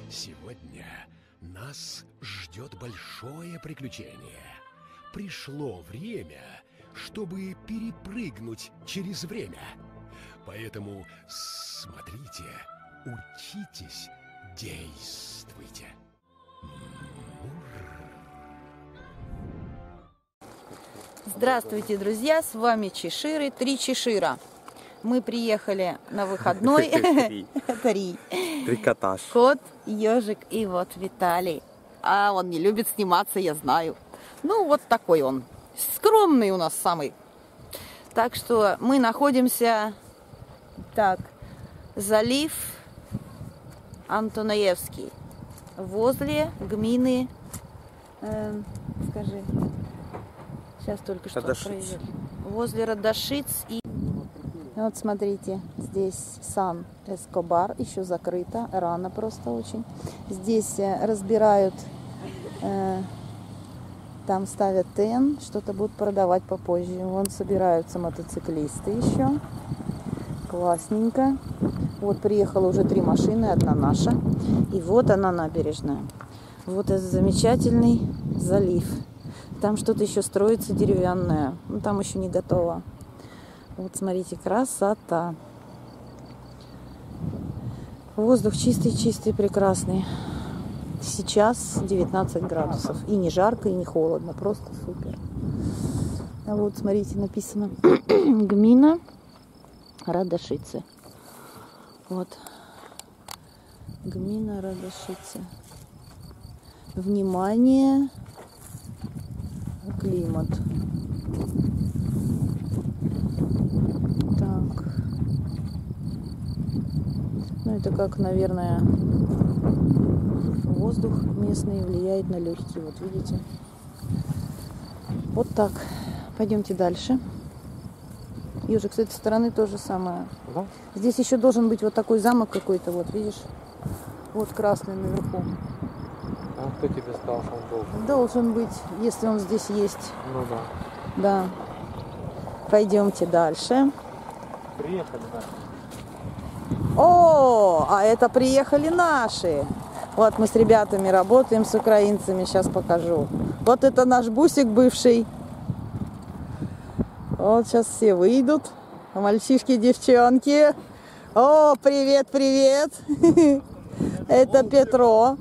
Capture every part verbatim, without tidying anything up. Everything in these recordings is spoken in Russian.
Сегодня нас ждет большое приключение. Пришло время, чтобы перепрыгнуть через время. Поэтому смотрите, учитесь, действуйте. Здравствуйте, друзья! С вами Чеширы, три Чешира. Мы приехали на выходной. Три. Три. Трикотаж. Кот, ежик и вот Виталий. А он не любит сниматься, я знаю. Ну, вот такой он. Скромный у нас самый. Так что мы находимся... Так, залив Антонаевский. Возле гмины... Э, скажи... Сейчас только что проезжали. Возле Радашиц и... Вот смотрите, здесь Сан-Эскобар, еще закрыто, рано просто очень. Здесь разбирают, э, там ставят тен, что-то будут продавать попозже. Вон собираются мотоциклисты еще. Классненько. Вот приехало уже три машины, одна наша. И вот она набережная. Вот этот замечательный залив. Там что-то еще строится деревянное. Ну, там еще не готово. Вот, смотрите, красота. Воздух чистый-чистый, прекрасный. Сейчас девятнадцать градусов. И не жарко, и не холодно. Просто супер. А вот, смотрите, написано Гмина Радашицы. Вот. Гмина Радашицы. Внимание! Климат. Так. Ну, это как, наверное, воздух местный влияет на легкие. Вот видите? Вот так. Пойдемте дальше. Ежик, с этой стороны то же самое. Да? Здесь еще должен быть вот такой замок какой-то. Вот, видишь? Вот красный наверху. А кто тебе сказал, что он должен? Должен быть, если он здесь есть. Ну да. Да. Пойдемте дальше. Приехали, да. О, а это приехали наши. Вот мы с ребятами работаем, с украинцами. Сейчас покажу. Вот это наш бусик бывший. Вот сейчас все выйдут. Мальчишки, девчонки. О, привет, привет. Это Петро.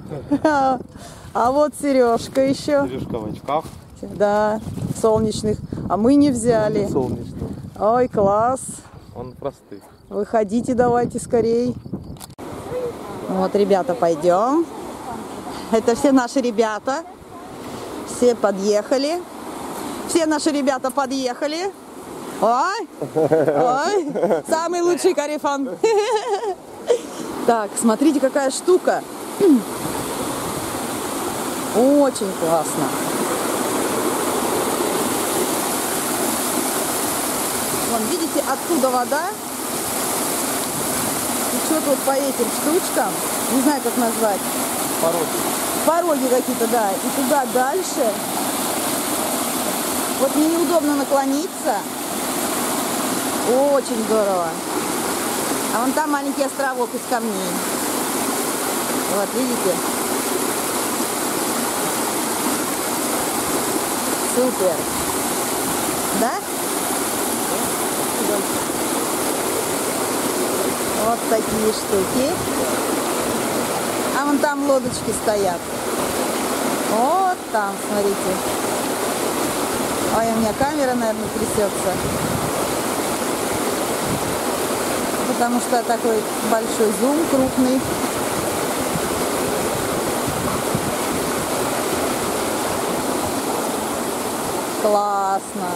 А вот Сережка еще. Сережка в очках. Да, солнечных. А мы не взяли. Солнечных. Ой, класс. Он простых. Выходите давайте скорей. Вот, ребята, пойдем. Это все наши ребята. Все подъехали. Все наши ребята подъехали. Ой, ой, самый лучший карифан. Так, смотрите, какая штука. Очень классно. Вон, видите, оттуда вода течет вот по этим штучкам. Не знаю, как назвать. Пороги. Пороги какие-то, да. И туда дальше. Вот мне неудобно наклониться. Очень здорово. А вон там маленький островок из камней. Вот, видите? Супер. Да? Вот такие штуки. А вон там лодочки стоят. Вот там, смотрите. Ой, у меня камера, наверное, трясется. Потому что такой большой зум, крупный. Классно.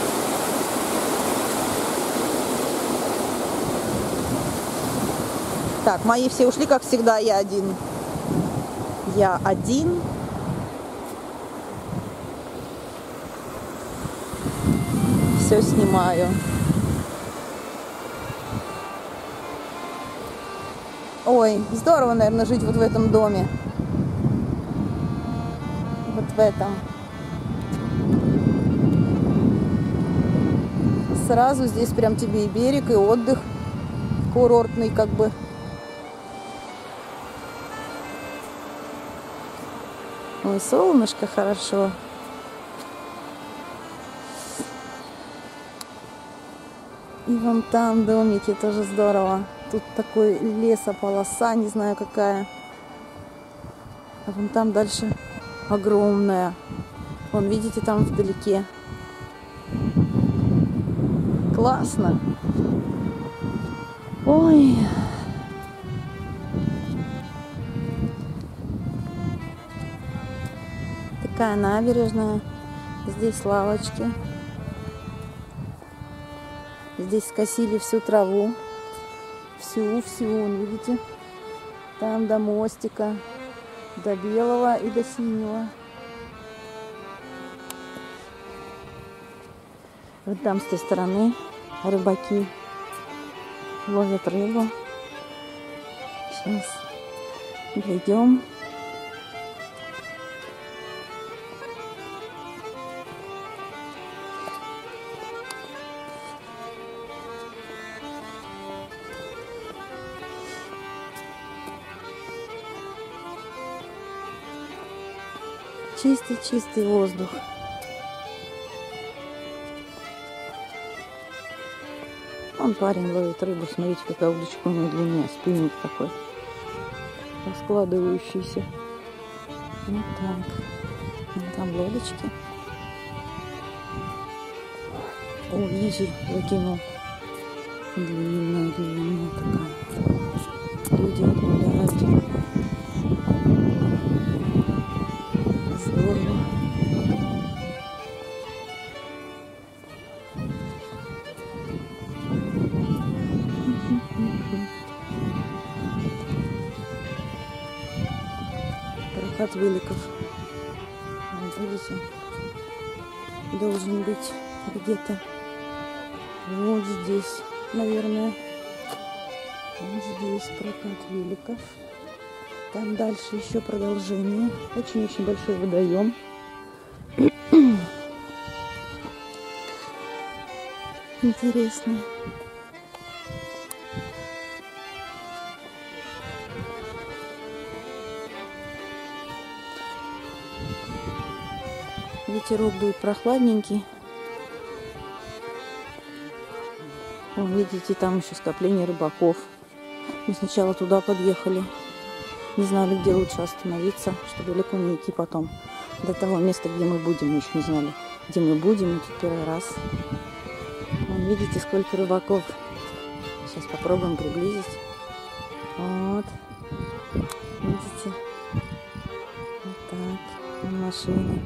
Так, мои все ушли, как всегда, я один. Я один. Все снимаю. Ой, здорово, наверное, жить вот в этом доме. Вот в этом. Сразу здесь прям тебе и берег, и отдых курортный, как бы. Ой, солнышко хорошо. И вон там домики, тоже здорово. Тут такой лесополоса, не знаю какая. А вон там дальше огромная. Вон, видите, там вдалеке. Классно. Ой. Такая набережная. Здесь лавочки. Здесь скосили всю траву. Всю-всю, вон, видите? Там до мостика. До белого и до синего. Вот там с той стороны рыбаки ловят рыбу. Сейчас дойдем. Чистый-чистый воздух. Вон парень ловит рыбу. Смотрите, какая удочка у него длинная. Спиннинг такой. Раскладывающийся. Вот так. Вон там лодочки. О, видите, закинул. Длинная, длинная такая. Люди гуляют. Здорово. Прокат великов. Вот, видите, должен быть где-то вот здесь, наверное. Вот здесь прокат великов. Там дальше еще продолжение. Очень-очень большой водоем. Интересно. Ветерок дует прохладненький. Вон, видите, там еще скопление рыбаков. Мы сначала туда подъехали. Не знали, где лучше остановиться, чтобы далеко не идти потом. До того места, где мы будем. Мы еще не знали, где мы будем. Мы тут первый раз. Вон, видите, сколько рыбаков. Сейчас попробуем приблизить. Вот. Видите? Вот так. Машины.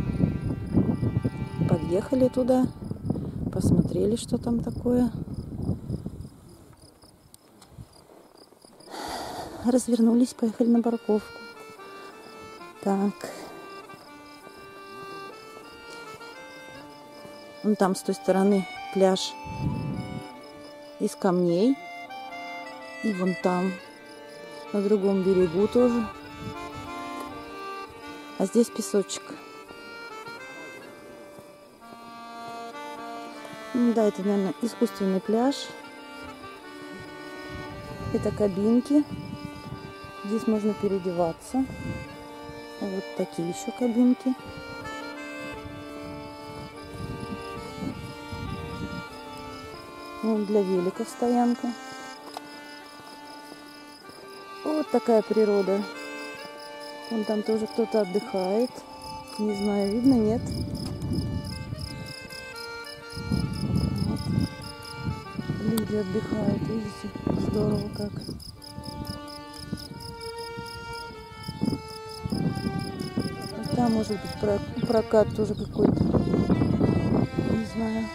Подъехали туда. Посмотрели, что там такое. Развернулись, поехали на парковку. Так. Вон там с той стороны пляж из камней. И вон там, на другом берегу тоже. А здесь песочек. Ну, да, это, наверное, искусственный пляж. Это кабинки. Здесь можно переодеваться. А вот такие еще кабинки. Вот для великов стоянка. Вот такая природа. Вон там тоже кто-то отдыхает. Не знаю, видно, нет. Вот. Люди отдыхают, видите? Здорово как. А там может быть прокат тоже какой-то. Не знаю.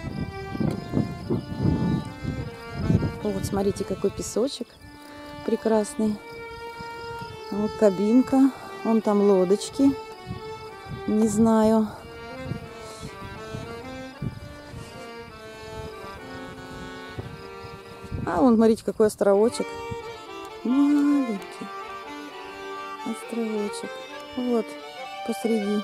О, вот смотрите, какой песочек прекрасный. Вот кабинка. Вон там лодочки. Не знаю. А вон, смотрите, какой островочек. Маленький островочек. Вот, посреди.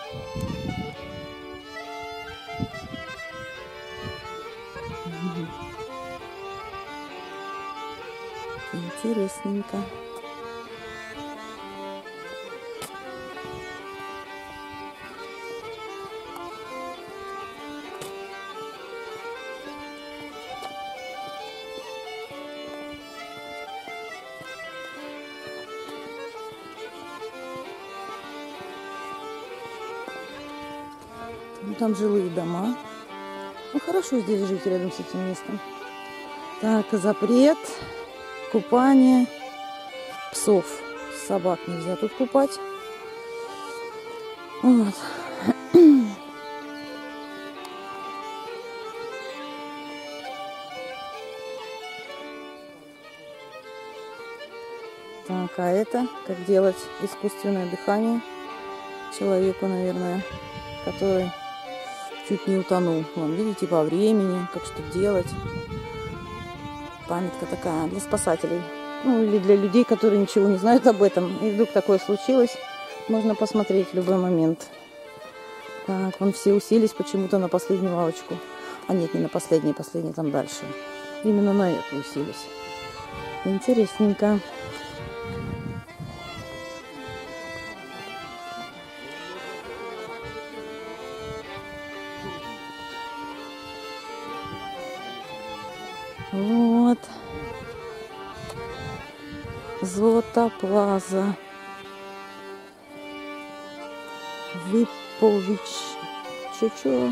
Интересненько. Ну, там жилые дома. Ну, хорошо здесь жить рядом с этим местом. Так, запрет, купание псов. Собак нельзя тут купать. Вот. Так, а это как делать искусственное дыхание человеку, наверное, который чуть не утонул. Вон, видите, по времени, как что делать. Памятка такая для спасателей. Ну, или для людей, которые ничего не знают об этом. И вдруг такое случилось, можно посмотреть в любой момент. Так, вон все уселись почему-то на последнюю лавочку. А нет, не на последней, последней там дальше. Именно на эту уселись. Интересненько. Вот. Златоплаза. Выполвич. Чё-чё?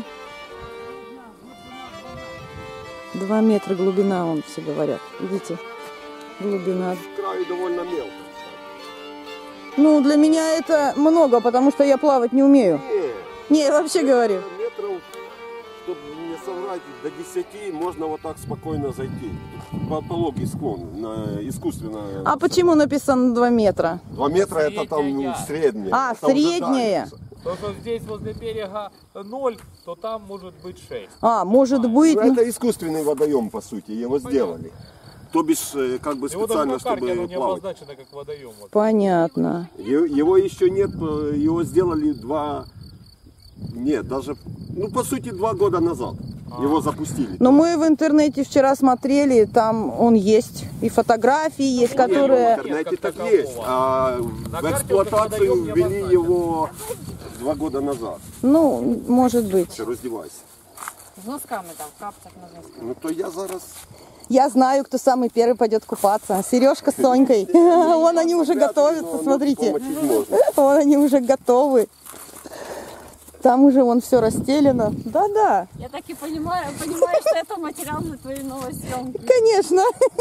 Два метра глубина, он все говорят. Видите? Глубина. В краю довольно мелко. Ну, для меня это много, потому что я плавать не умею. Не, Не, вообще говорю. Метров, чтобы не соврать, до десяти можно вот так спокойно зайти. По пологий склон, на искусственно. А почему написано два метра? Два метра это там ну, Средняя. среднее. А, Это уже среднее. дальше. То, что здесь возле берега ноль, то там может быть шесть. А, может быть. Ну, ну, это искусственный водоем, по сути, его сделали. То бишь, э, как бы Его даже специально, на карте чтобы оно не плавать. обозначено как водоем. Вот. Понятно. Е- Его еще нет, э, его сделали два, нет, даже, ну, по сути, два года назад. Его запустили. Но мы в интернете вчера смотрели, там он есть. И фотографии есть, Нет, которые... в интернете Нет, как так такового. есть, а На в карте эксплуатацию он как водоем не ввели обозначен. его два года назад. Ну, может быть. Все, раздевайся. З носками там, в капцях на носках. Ну, то я зараз... Я знаю, кто самый первый пойдет купаться. Сережка с Сонькой. Вон они уже готовятся, смотрите. Помочить можно. Вон они уже готовы. Там уже вон все расстелено. Да-да, Я так и понимаю, понимаю, что это материал для твоей новой съемки. конечно.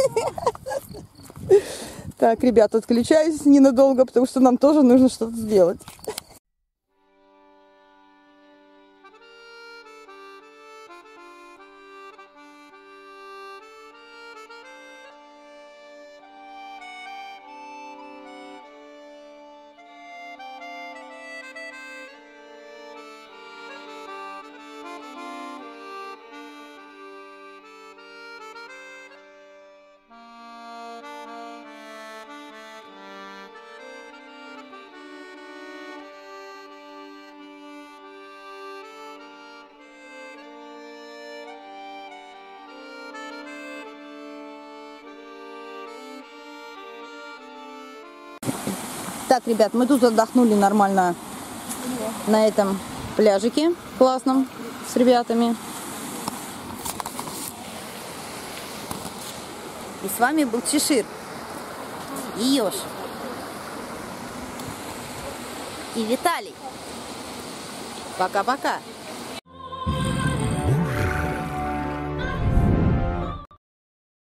Так, ребята, отключаюсь ненадолго, потому что нам тоже нужно что-то сделать. Так, ребят, мы тут отдохнули нормально на этом пляжике классном с ребятами. И с вами был Чешир и Ёж и Виталий. Пока-пока.